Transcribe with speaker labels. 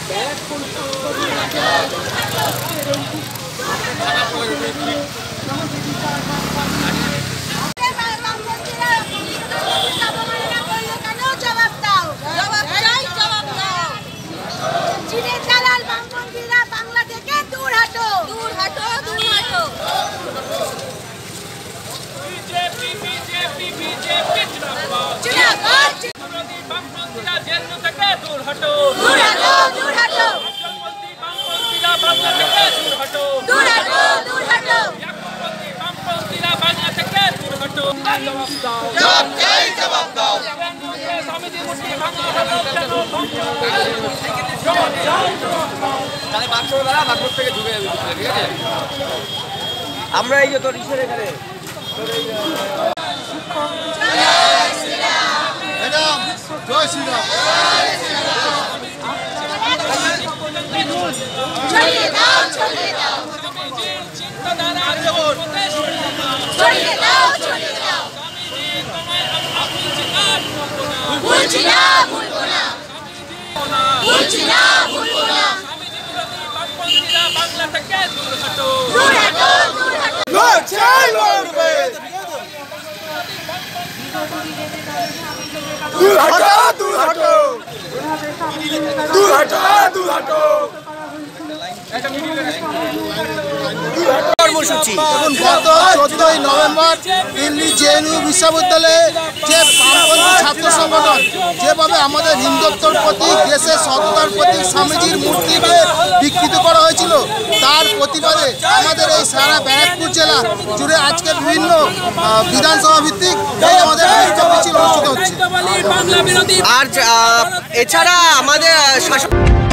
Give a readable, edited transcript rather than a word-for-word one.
Speaker 1: আমরা এই যে তোর ইসের এখানে জয় শ্রীরাম ছড়িয়ে দাও ছড়িয়ে দাও চিন্তাধারা ছড়িয়ে দাও ছড়িয়ে দাও ভুলছি না ভুলবো না ভুলছি না ভুলবো না বাংলা থেকে দূর হটো দূর হটো দূর হটো লড়ছে লড়বে দূর হটো দূর হটো দূর হটো দূর হটো কর্মসূচি এখন গত 14 নভেম্বর দিল্লি জেএনইউ বিশ্ববিদ্যালয়ে যে বামপন্থী ছাত্র সংগঠন যেভাবে আমাদের হিন্দুত্বর প্রতীক দেশের সততার প্রতীক স্বামীজির মূর্তিকে বিকৃত করা হয়েছিল তার প্রতিবাদে আমাদের এই সারা ব্যারাকপুর জেলা জুড়ে আজকে বিভিন্ন বিধানসভা ভিত্তিক এই আমাদের বিক্ষোভ মিছিল অনুষ্ঠিত হচ্ছে। আর এছাড়া আমাদের